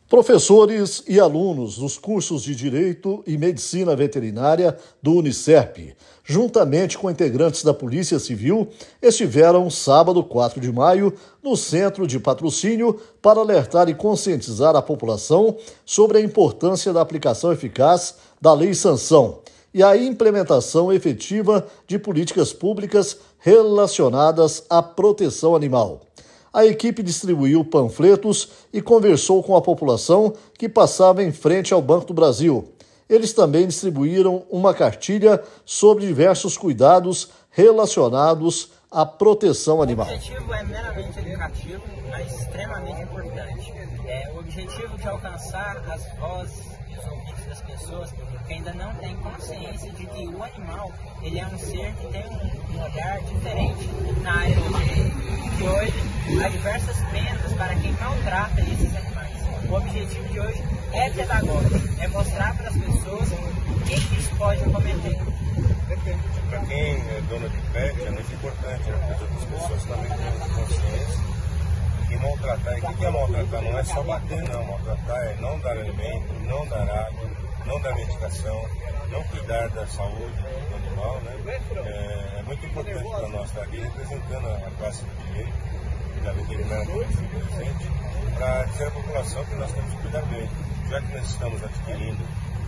Professores e alunos dos cursos de Direito e Medicina Veterinária do Unicerp, juntamente com integrantes da Polícia Civil, estiveram sábado 4 de maio no Centro de Patrocínio para alertar e conscientizar a população sobre a importância da aplicação eficaz da Lei Sanção e a implementação efetiva de políticas públicas relacionadas à proteção animal. A equipe distribuiu panfletos e conversou com a população que passava em frente ao Banco do Brasil. Eles também distribuíram uma cartilha sobre diversos cuidados relacionados à proteção animal. O objetivo é meramente educativo, mas extremamente importante. O objetivo de alcançar as vozes e os ouvidos das pessoas que ainda não têm consciência de que o animal ele é um ser que tem um olhar diferente na área do direito. Que hoje há diversas penas para quem maltrata esses animais. O objetivo de hoje é pedagógico, é mostrar para as pessoas o que isso pode cometer. Para quem é dono de pet, é muito importante que as outras pessoas também tenham consciência que maltratar. E o que é maltratar? Não é só bater, não. Maltratar é não dar alimento, não dar água, não dar medicação, não cuidar da saúde do animal, né? É muito importante para nós estar aqui representando a classe do direito e da veterinária presente, para dizer à população que nós temos que cuidar bem. Já que nós estamos adquirindo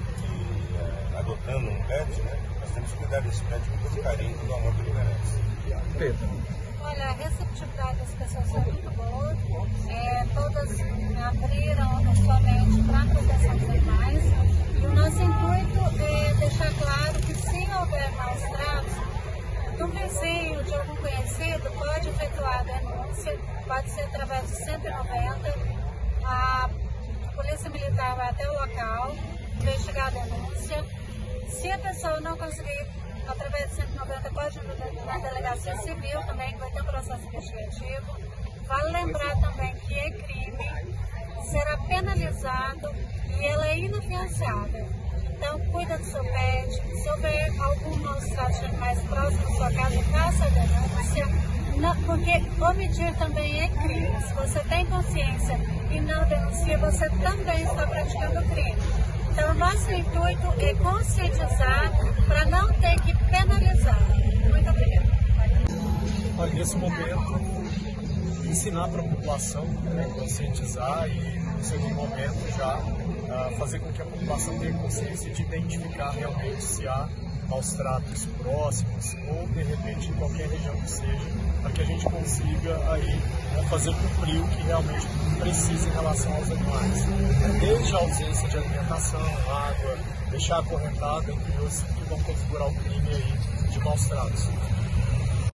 e adotando um pet, né? Nós temos que cuidar desse pet com todo carinho, todo amor que ele merece. Olha, a receptividade das pessoas foi muito boa. Todas abriram a sua mente para a proteção dos animais. E o nosso intuito é deixar claro que se houver maus tratos, do vizinho, de algum conhecido, pode efetuar a denúncia, pode ser através do 190. A Polícia Militar vai até o local, investigar a denúncia. Se a pessoa não conseguir, através do 190, pode ir na delegacia civil também, que vai ter um processo investigativo. Vale lembrar também que é crime, será penalizado e ela é inafiançável. Então, cuida do seu pet. Se houver algum maus-tratos de animais próximo à sua casa, faça a denúncia. Porque omitir também é crime. Se você tem consciência e não denuncia, você também está praticando crime. Então, nosso intuito é conscientizar para não ter que penalizar. Muito obrigada. Olha, nesse momento, ensinar para a população, conscientizar e, no segundo momento, já fazer com que a população tenha consciência de identificar realmente se há maus tratos próximos ou, de repente, em qualquer região que seja, para que a gente consiga aí fazer cumprir o que realmente precisa em relação aos animais. Desde a ausência de alimentação, água, deixar acorrentada, entre outros, que vão configurar o crime aí de maus tratos.